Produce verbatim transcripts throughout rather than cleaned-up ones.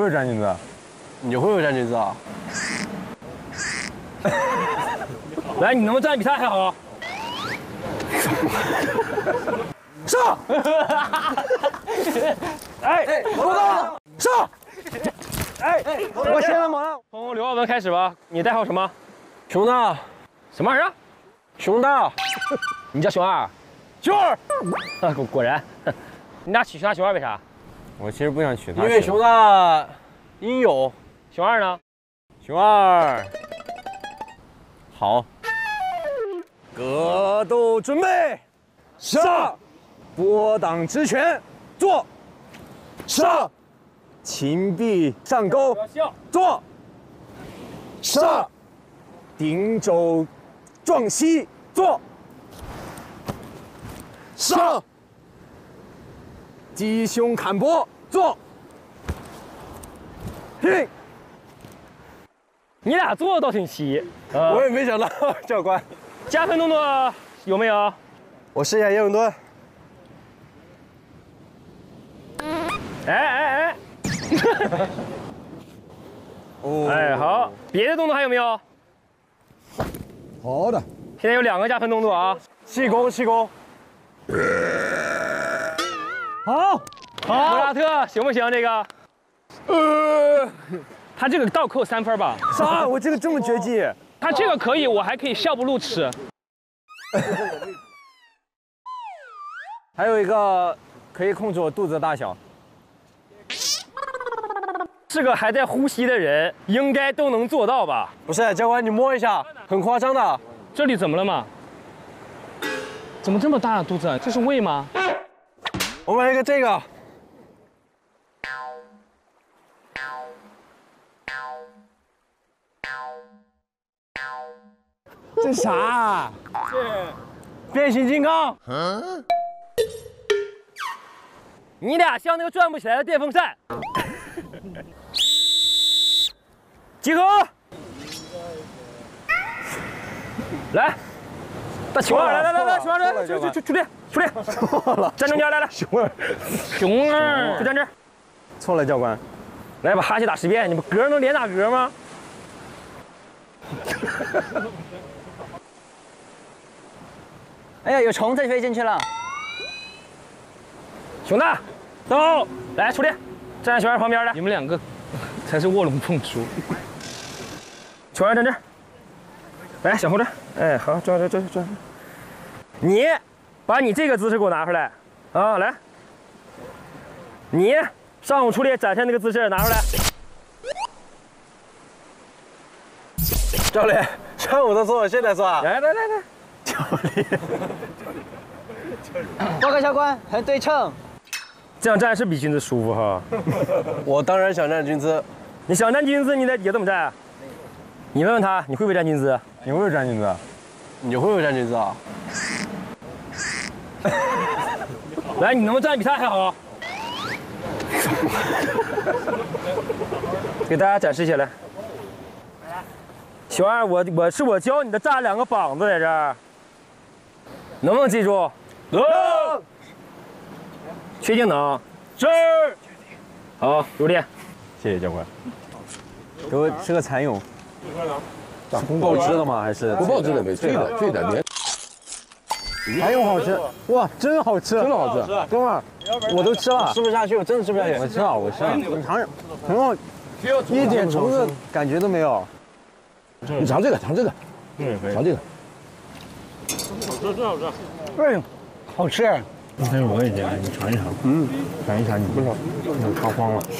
会粘菌子？ 你会不会粘菌子啊？ 来，你能不能站得比他还好？ 上！哎，我到！上！哎，我先了忙。 从刘浩文开始吧，你代号什么？ 熊大， 什么玩意儿？ 熊大， 你叫熊二？ 熊二。 啊，果果然。你俩取熊大熊二为啥？ 我其实不想取他， 因为熊大英勇。 熊二呢？ 熊二。好。格斗准备，上！拨挡直拳，坐。上！擒臂上钩，坐。上！顶肘撞膝，坐。上！击胸砍脖，坐。停！ 你俩做的倒挺齐。 呃、我也没想到，教官。 加分动作有没有？ 我试一下叶问蹲。 哎哎哎！哦，哎好，别的动作还有没有？ 好的。 现在有两个加分动作啊， 气功气功。 好，好，莫扎特行不行？这个？呃，他这个倒扣三分吧？ 啥？我这个这么绝技？ 他这个可以，我还可以笑不露齿。 还有一个可以控制我肚子的大小。 是个还在呼吸的人，应该都能做到吧？ 不是，教官你摸一下，很夸张的。 这里怎么了嘛？怎么这么大的肚子？这是胃吗？ 我买一个这个。 这啥？ 这变形金刚。 嗯。你俩像那个转不起来的电风扇。集合！来，大熊二，来来来来，熊二来，出出出出列出列，错了，站中间来来， 熊二， 熊二，就站这儿。 错了，教官。 来把哈欠打十遍，你们嗝能连打嗝吗？ 哎呀，有虫子飞进去了。 熊大，到，来出列，站在熊二旁边来。你们两个才是卧龙凤雏。熊二站这儿，来小红这儿，哎好，转转转转。你把你这个姿势给我拿出来啊，来。你上午出列展现那个姿势拿出来。 教练，上午的做，现在做啊？ 来来来来， 教练。 报告教官，很对称。 这样站是比君子舒服哈。 我当然想站军姿。 你想站军姿，你得也怎么站？你问问他，你会不会站军姿？ 你会不会站军姿？ 你会不会站军姿啊？ 来，你能不能站得比他还好？给大家展示一下来。熊二，我我是我教你的站两个膀子在这儿，能不能记住？能。确定能？是。好，入列。 谢谢教官。给我吃个蚕蛹。是宫爆汁的吗？还是不爆汁的没？脆的，脆的黏。 蚕蛹好吃，哇，真好吃， 真的好吃。 哥们儿，我都吃了， 吃不下去，我真的吃不下去。 我吃了，我吃了，你尝尝，很好，一点虫子感觉都没有。 你尝这个，尝这个，嗯，尝这个。 好吃，真好吃。 哎，好吃。 但是我也这样，你尝一尝。嗯，尝一尝，你不尝，你尝慌了。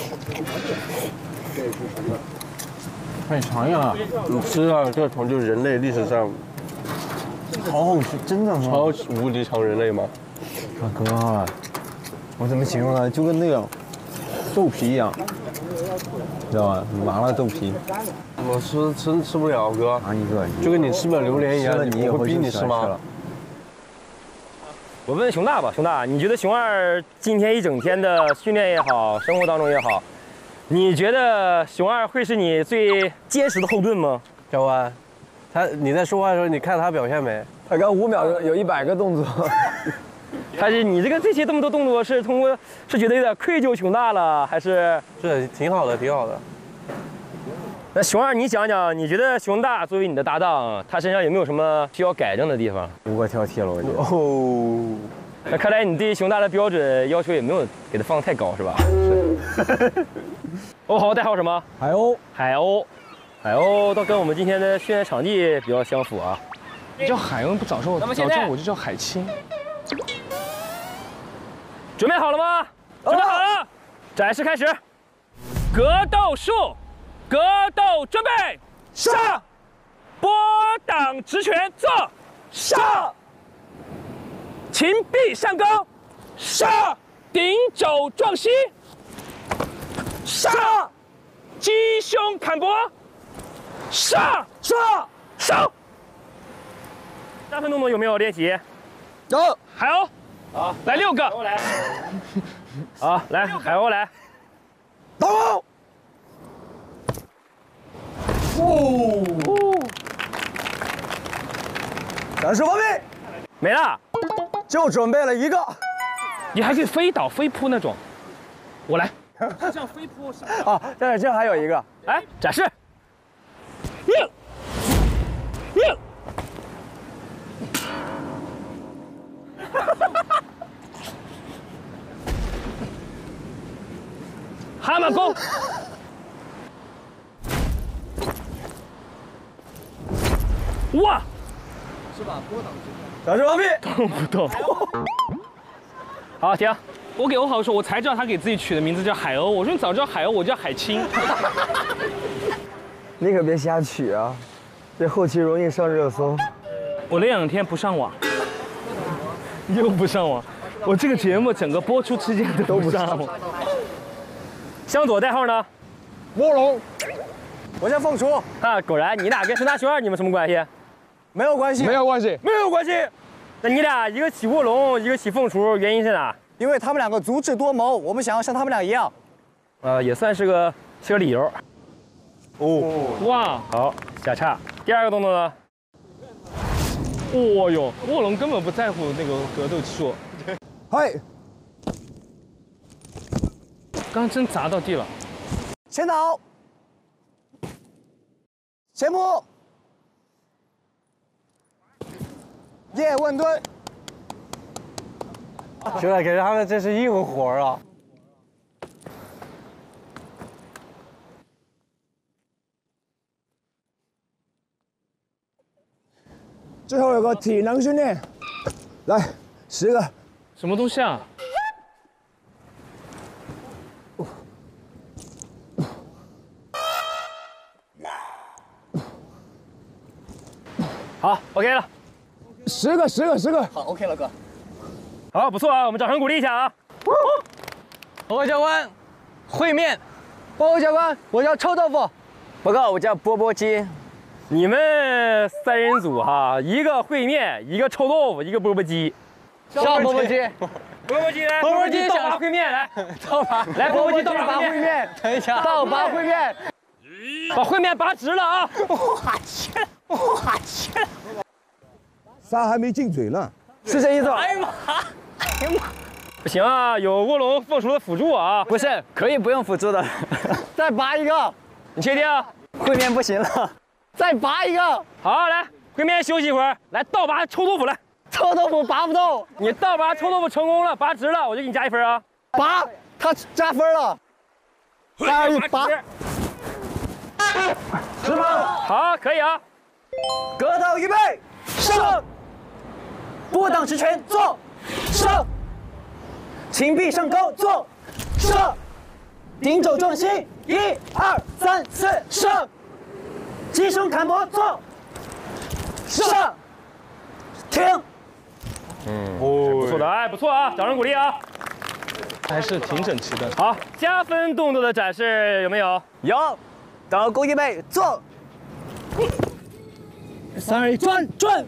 快你尝一下。 你吃啊，这个虫就是人类历史上好好吃，真的超无敌强人类吗？ 大哥，我怎么形容呢？就跟那个豆皮一样，知道吧？麻辣豆皮。 我吃吃吃不了，哥。 尝一个， 就跟你吃不了榴莲一样， 你我会逼你吃吗？ 我问熊大吧，熊大，你觉得熊二今天一整天的训练也好，生活当中也好，你觉得熊二会是你最坚实的后盾吗？ 教官，他你在说话的时候，你看他表现没？ 他刚五秒钟有一百个动作， 还是你这个这些这么多动作是通过是觉得有点愧疚熊大了，还是？ 是挺好的，挺好的。 那熊二，你讲讲，你觉得熊大作为你的搭档，他身上有没有什么需要改正的地方？ 无可挑剔了，我觉得。 哦， 那看来你对熊大的标准要求也没有给他放太高，是吧？是。哦，好，代号什么？ 海鸥。 海鸥，海鸥倒跟我们今天的训练场地比较相符啊。 你叫海鸥不早说，早叫我就叫海清。 准备好了吗？准备好了，展示开始。格斗术，格斗准备，上。拨挡直拳坐，上。擒臂上钩，上。顶肘撞膝，上。击胸砍脖，上。上。上。三分动作有没有练习？有。海鸥。好，来六个。来。好，来海鸥来。 打我！哦。展示完毕。 没了。 就准备了一个。 你还可以飞倒、飞扑那种。我来。这样飞扑是。 啊，这这还有一个。 来展示。硬。硬。蛤蟆功，哇， 是吧？波挡展示完毕， 动不动。好，停。 我给欧豪说，我才知道他给自己取的名字叫海鸥。我说你早知道海鸥，我叫海清。 你可别瞎取啊，这后期容易上热搜。 我那两天不上网，又不上网，我这个节目整个播出期间都不上网。 向左代号呢？ 卧龙。我叫凤雏。 啊，果然你俩跟熊大熊二你们什么关系？ 没有关系。没有关系。 没有关系。那你俩一个起卧龙，一个起凤雏，原因是哪？ 因为他们两个足智多谋，我们想要像他们俩一样。 呃，也算是个是个理由。 哦，哇， 好，下叉。第二个动作呢？ 哦哟，卧龙根本不在乎那个格斗术。 嗨。 刚刚真砸到地了。 前倒。前扑。叶问蹲。 兄弟，感觉他们这是硬活啊！最后有个体能训练，来十个。 什么东西啊？ 好 ，OK 了。 十个，十个，十个。 好 ，OK 了，哥。 好，不错啊，我们掌声鼓励一下啊！ 报告教官，烩面。报告教官，我叫臭豆腐。报告，我叫钵钵鸡。 你们三人组哈，一个烩面，一个臭豆腐，一个钵钵鸡。 上钵钵鸡。 钵钵鸡来，钵钵鸡倒拔烩面来， 倒拔， 来钵钵鸡倒拔烩面。等一下，倒拔烩面。 把烩面拔直了啊！ 我去，我去。 沙还没进嘴呢。 是这意思吧？哎呀妈！哎呀妈！ 不行啊，有卧龙凤雏的辅助啊。 不是，可以不用辅助的。再拔一个。 你确定？ 烩面不行了。再拔一个。 好，来，烩面休息一会儿。来，倒拔臭豆腐来。 臭豆腐拔不动。 你倒拔臭豆腐成功了，拔直了，我就给你加一分啊。 拔，他加分了。加一拔。 十分。好，可以啊。 格斗预备，上。拨挡直拳坐，上。擒臂上钩坐，上。顶肘撞膝，一二三四，上。击胸砍脖坐，上。停。 嗯，哦，不错的，哎，不错啊，掌声鼓励啊。 还是挺整齐的。 好，加分动作的展示有没有？ 有。等勾预备坐。三二一，转转。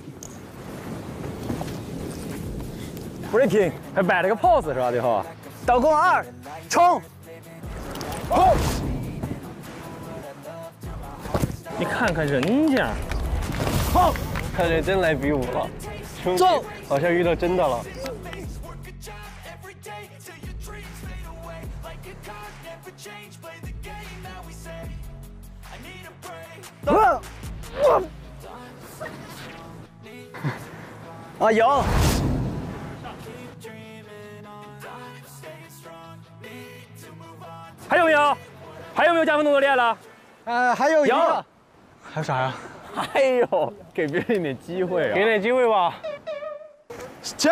breaking 还摆了个 pose 是吧？最后。 倒弓二，冲。 哦。你看看人家。 好。 看人真来比武了，兄弟， 走， 好像遇到真的了。 啊，有。 还有没有？还有没有加分动作练了？ 呃，还有一个。 还有啥呀？ 还有，给别人一点机会啊！ 给点机会吧。 起！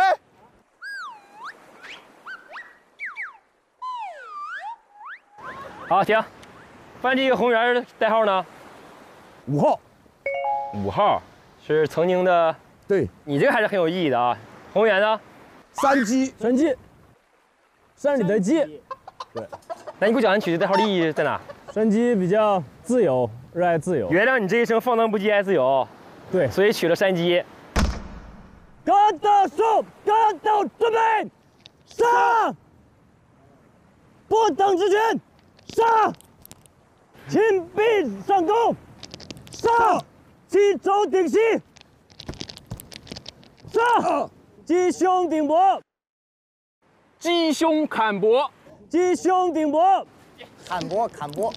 好，停。范这个红圆代号呢？ 五号。 五号是曾经的。 对。 你这个还是很有意义的啊。红圆呢？ 三鸡。 三鸡。山里的鸡。 对。那你给我讲，你取的代号的意义在哪？ 山鸡比较自由，热爱自由。 原谅你这一生放荡不羁，爱自由。 对， 所以取了山鸡。 格斗术，格斗准备，上！不等之拳，上！轻臂上弓，上！击肘顶膝，上！击胸顶脖， 鸡胸砍脖， 击胸顶脖， 砍脖，砍脖。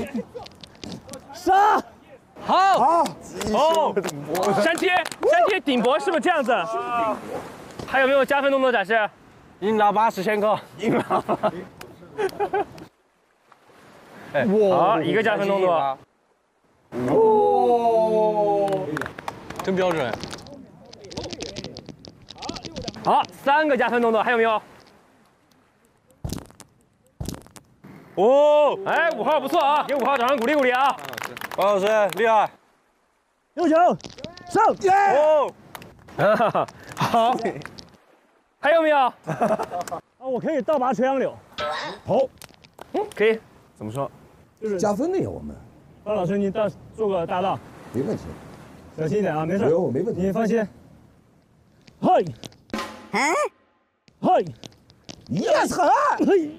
上！ 好，好，哦，山贴，山贴顶脖是不是这样子？还有没有加分动作展示？ 硬拉八十千克， 硬拉。哎，好，一个加分动作。 哦， 真标准。 好，三个加分动作，还有没有？哦，哎，五号不错啊，给五号掌声鼓励鼓励啊！ 王老师厉害。 右脚上， 哦，好，还有没有？啊， 我可以倒拔垂杨柳。 好， 嗯，可以。 怎么说？ 就是加分的呀，我们。 方老师，你倒做个大道， 没问题。 小心一点啊，没事。 没有，没问题。 你放心。嘿，嘿 ，yes 嘿。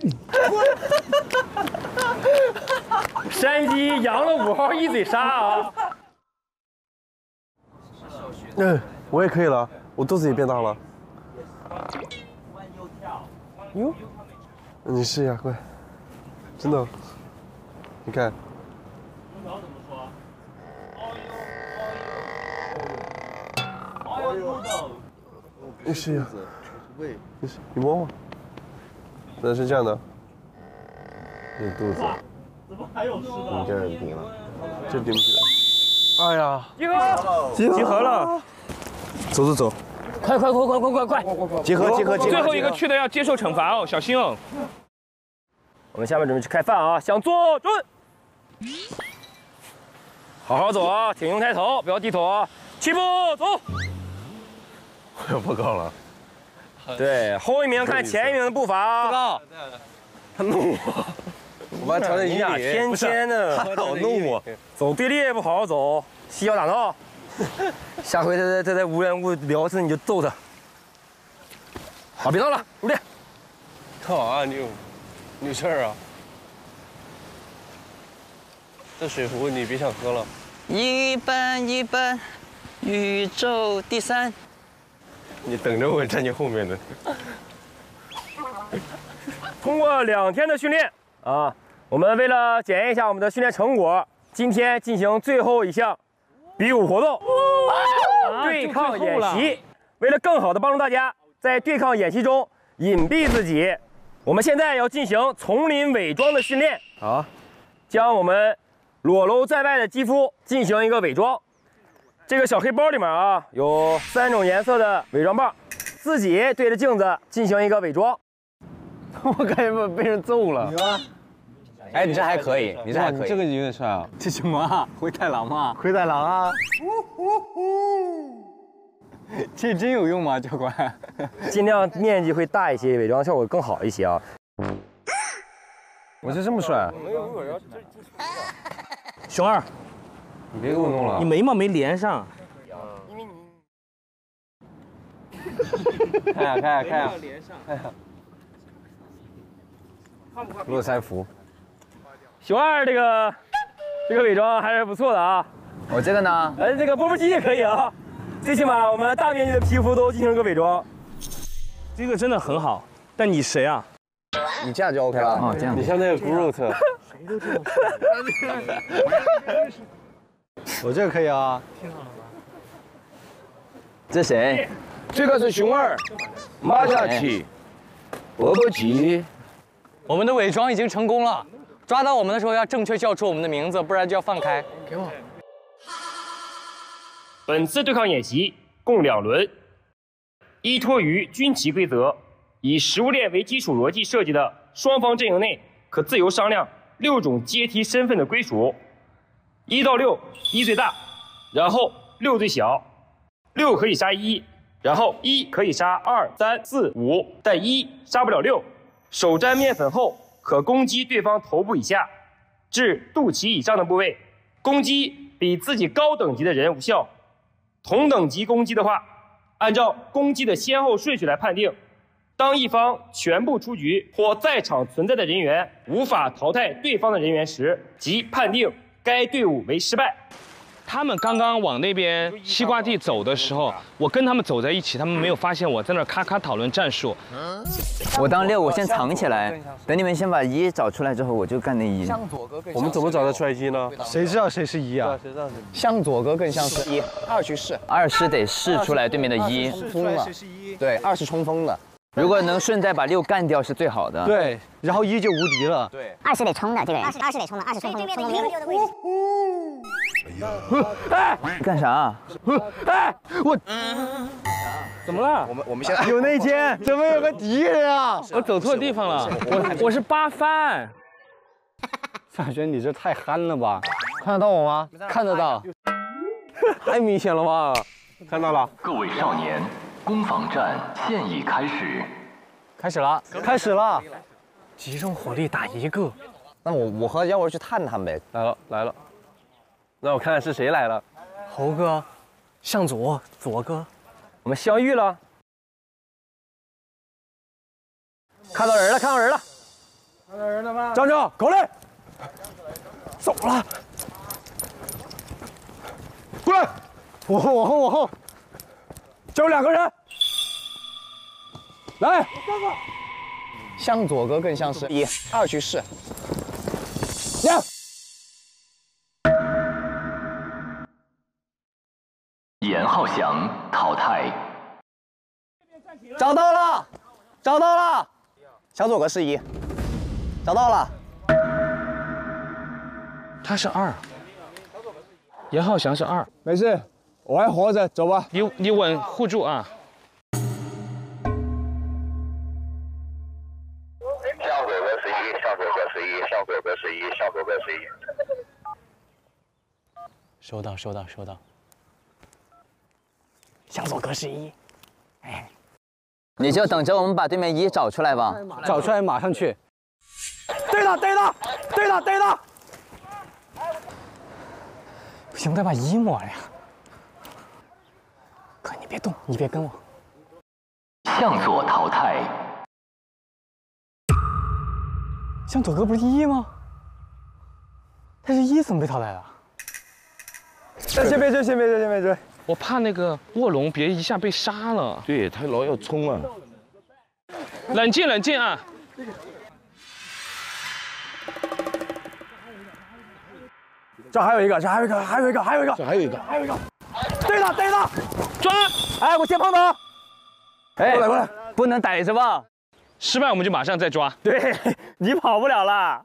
山鸡扬了五号一嘴沙啊！ 嗯，我也可以了，我肚子也变大了。哟，你试一下，快，真的，你看。你试一下，你试，你摸摸。那是这样的， 你肚子， 怎么还有湿的？ 你这人顶了， 这顶不起来。哎呀， 集合，集合了， 走走走， 快快快快快快快！ 集合集合集合！ 最后一个去的要接受惩罚哦，小心哦。我们下面准备去开饭啊，向左转，好好走啊，挺胸抬头，不要低头啊，起步走。 我要报告了。 对，后一名看前一名的步伐。报告。他弄我， 我把他调成一米。 你俩天天的， 他老弄我。 走队列不好好走，嬉笑打闹。下回他在他在无缘无故聊一次你就揍他。好，别闹了，入列。 干嘛？你有你有事儿啊？这水壶你别想喝了。 一班一班，宇宙第三。 你等着我站你后面呢。 通过两天的训练啊，我们为了检验一下我们的训练成果，今天进行最后一项比武活动——对抗演习。为了更好的帮助大家在对抗演习中隐蔽自己，我们现在要进行丛林伪装的训练啊，将我们裸露在外的肌肤进行一个伪装。这个小黑包里面啊，有三种颜色的伪装棒，自己对着镜子进行一个伪装。 我感觉被人揍了。 哎，你这还可以，你这还可以。 这个有点帅啊！ 这什么啊？灰太狼吗？ 灰太狼啊！这真有用吗，教官？ 尽量面积会大一些，伪装效果更好一些啊。 我就这么帅？ 熊二， 你别给我弄了。 你眉毛没连上。 看呀看呀看呀！看呀！络腮胡。 熊二这个这个伪装还是不错的啊。 我这个呢？ 呃，这个波波鸡也可以啊。最起码我们大面积的皮肤都进行了个伪装。 这个真的很好，但你谁啊？ 你这样就 OK 了。 哦，这样。 你像那个 Groot。 我这个可以啊。 这谁？ 这个是熊二，马嘉祺，钵钵鸡。 我们的伪装已经成功了，抓到我们的时候要正确叫出我们的名字，不然就要放开。给我。 本次对抗演习共两轮，依托于军棋规则，以食物链为基础逻辑设计的双方阵营内可自由商量六种阶梯身份的归属，一到六，一最大，然后六最小，六可以杀一，然后一可以杀二、三、四、五，但一杀不了六。手沾面粉后，可攻击对方头部以下至肚脐以上的部位，攻击比自己高等级的人无效。同等级攻击的话，按照攻击的先后顺序来判定。当一方全部出局或在场存在的人员无法淘汰对方的人员时，即判定该队伍为失败。 他们刚刚往那边西瓜地走的时候，我跟他们走在一起，他们没有发现我在那儿咔咔讨论战术。 我当六，我先藏起来，等你们先把一找出来之后，我就干那一。 我们怎么找得出来一呢？ 谁知道谁是一啊？ 向左格更像是一，二去试， 二是得试出来对面的一。 冲锋了，对，二是冲锋的。 如果能顺带把六干掉是最好的。 对，然后一就无敌了。 对， 二是得冲的这个人，二是二是得冲的，二是冲锋冲锋兵。 哎，干啥？ 哎，我怎么了？ 我们我们现在有内奸，怎么有个敌人啊？ 我走错地方了，我我是八番。 范轩，你这太憨了吧？看得到我吗？ 看得到， 太明显了吧？看到了。 各位少年，攻防战现已开始。 开始了， 开始了。 集中火力打一个。那我我和妖文去探探呗。 来了来了，让我看看是谁来了。 猴哥，向左，左哥。 我们相遇了。看到人了，看到人了。看到人了吗？站住！口令。走了。过来，我后，我后，我后。就两个人。来。 向左哥更像是一，二去试。 亮。 严浩翔淘汰。 找到了，找到了，向左格是一，找到了。 他是二，严浩翔是二。 没事，我还活着，走吧。 你你稳护住啊！ 向左格十一，向左格十一，向左格十一，向左格十一。 收到，收到，收到。向左格十一，哎， 你就等着我们把对面一找出来吧。 找出来马上去。对了，对了，对了，对了。 不行，得把一抹了呀。哥，你别动，你别跟我。 向左淘汰。 向左哥不是一吗？他是一，怎么被淘汰了？ 先别追，先别追，先别追。 我怕那个卧龙别一下被杀了。 对他老要冲啊！ 冷静，冷静啊！ 这还有一个，这还有一个，还有一个，还有一个， 这还有一个， 还有一个。对了，对了， 抓！ 哎，我先碰头。 哎， 过来，过来， 不能逮着吧？ 失败我们就马上再抓。 对，你跑不了了。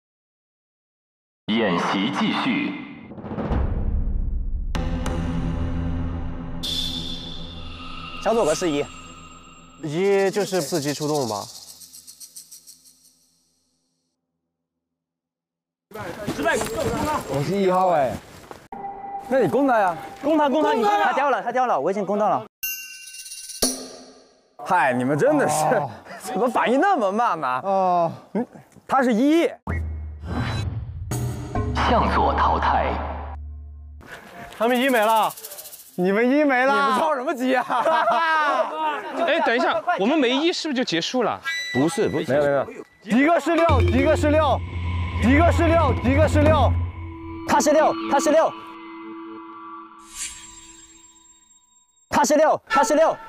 演习继续。 向左格是一，一就是伺机出动吧。 失败， 我是一号哎。那你攻他呀？ 攻他，攻他，你他掉了，他掉了，我已经攻到了。 嗨，你们真的是、哦、 怎么反应那么慢嘛？ 哦，嗯，他是一。 向左淘汰。 他们一没了。你们一没了，你们着什么急啊？ 哎，等一下，我们没一是不是就结束了？ 不是，不是， 没有没有，迪哥是六，迪哥是六，迪哥是六，迪哥是六， 他是六，他是六，他是六，他是六。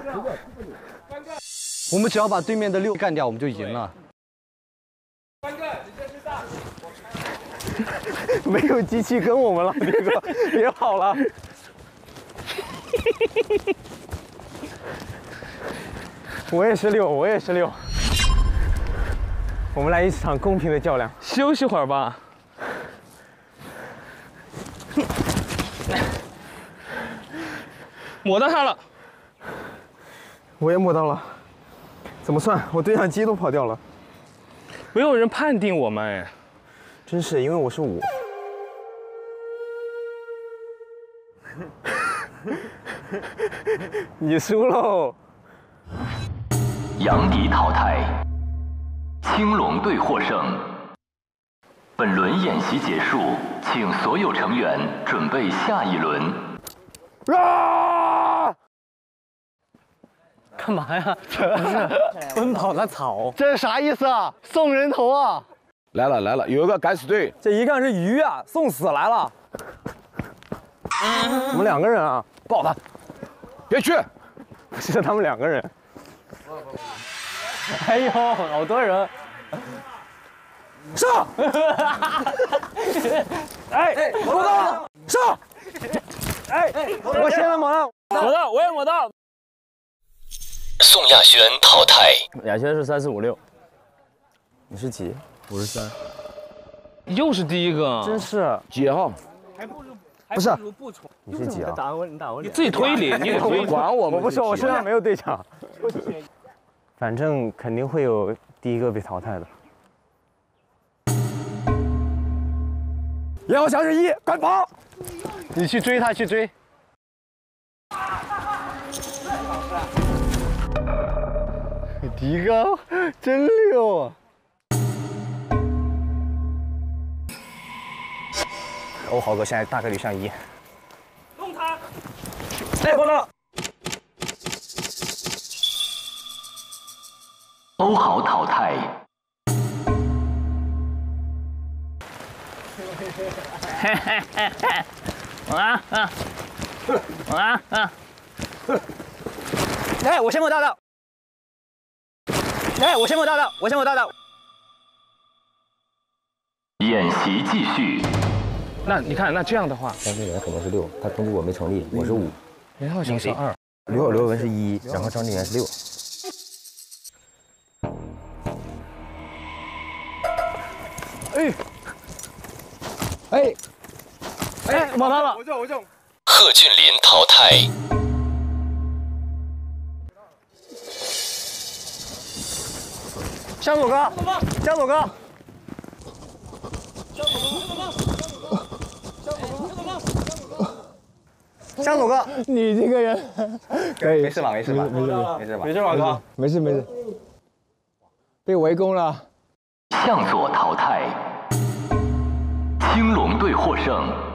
我们只要把对面的六干掉，我们就赢了。 没有机器跟我们了，这个别跑了。我也是六，我也是六。我们来一场公平的较量。 休息会儿吧。摸到他了， 我也摸到了。怎么算？我对讲机都跑掉了。 没有人判定我们哎。 真是，因为我是五。你输喽。 杨迪淘汰，青龙队获胜。本轮演习结束，请所有成员准备下一轮。 啊！ 干嘛呀？不是奔跑的草， 这是啥意思啊？送人头啊！ 来了来了，有一个敢死队， 这一看是鱼啊，送死来了。我们两个人啊，抱他， 别去！ 是他们两个人。 哎呦，好多人！ 上！哎，摸到了！上！哎，我先来摸了， 摸到，我也摸到。 宋亚轩淘汰。 亚轩是三四五六， 你是几？ 五十三。 又是第一个， 真是几号？ 不是，你是几啊？ 打我，你打我你自己推理，你得推理。 管我们？ 我不是，我身上没有队长。反正肯定会有第一个被淘汰的。要想是一，快跑！ 你去追他，去追。 迪哥真溜啊！ 欧豪哥现在大概率上一。 弄他！ 哎，报道。 欧豪淘汰。 啊啊啊啊！ 哎，我先摸到的。哎，我先摸到的，我先摸到的。 演习继续。 那你看，那这样的话， 张志远肯定是六，他通知我没成立，我是五。 林浩翔是二， 刘刘文是一，然后张志远是六。 哎，哎，哎，摸到了！ 我中，我中。 贺峻霖淘汰。 向左哥，向左哥。向左哥，你这个人可以， 没事吧？没事吧？ 没事没事吧？ 没事吧，哥？没事没事。被围攻了。 向左淘汰。青龙队获胜。